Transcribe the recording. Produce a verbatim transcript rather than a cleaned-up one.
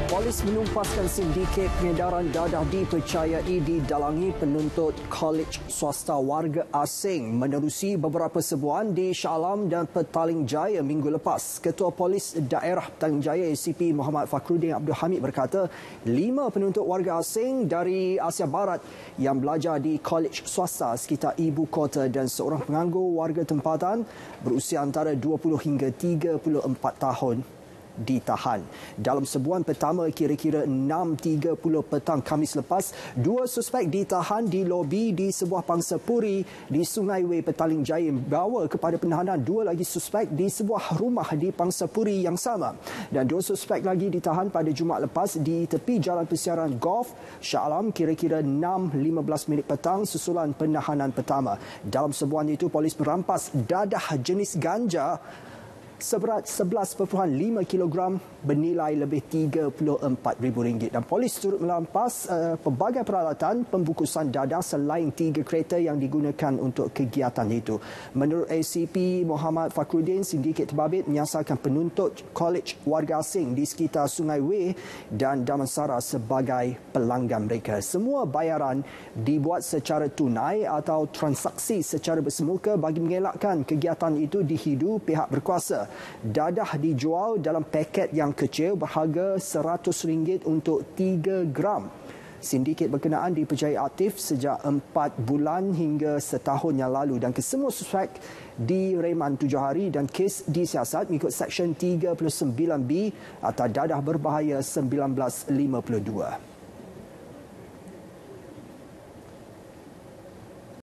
Polis menumpaskan sindiket pengedaran dadah dipercayai didalangi penuntut kolej swasta warga asing menerusi beberapa sebuan di Shah Alam dan Petaling Jaya minggu lepas. Ketua Polis Daerah Petaling Jaya A C P Muhammad Fakhruddin Abdul Hamid berkata, lima penuntut warga asing dari Asia Barat yang belajar di kolej swasta sekitar ibu kota dan seorang penganggur warga tempatan berusia antara dua puluh hingga tiga puluh empat tahun ditahan. Dalam sebuan pertama kira-kira enam tiga puluh petang Khamis lepas, dua suspek ditahan di lobi di sebuah pangsapuri di Sungai Wei Petaling Jaya membawa kepada penahanan dua lagi suspek di sebuah rumah di pangsapuri yang sama. Dan dua suspek lagi ditahan pada Jumaat lepas di tepi jalan persiaran golf Shah Alam kira-kira enam lima belas minit petang susulan penahanan pertama. Dalam sebuan itu, polis merampas dadah jenis ganja seberat sebelas perpuluhan lima kilogram bernilai lebih tiga puluh empat ribu ringgit. Dan polis turut merampas uh, pelbagai peralatan pembungkusan dadah selain tiga kereta yang digunakan untuk kegiatan itu. Menurut A C P Muhammad Fakhruddin, sindiket terbabit menyasarkan penuntut kolej warga asing di sekitar Sungai Wei dan Damansara sebagai pelanggan mereka. Semua bayaran dibuat secara tunai atau transaksi secara bersemuka bagi mengelakkan kegiatan itu dihidu pihak berkuasa. Dadah dijual dalam paket yang kecil berharga seratus ringgit untuk tiga gram. Sindiket berkenaan dipercayai aktif sejak empat bulan hingga setahun yang lalu dan kesemua suspek direman tujuh hari dan kes disiasat mengikut Seksyen tiga puluh sembilan B atau dadah berbahaya seribu sembilan ratus lima puluh dua.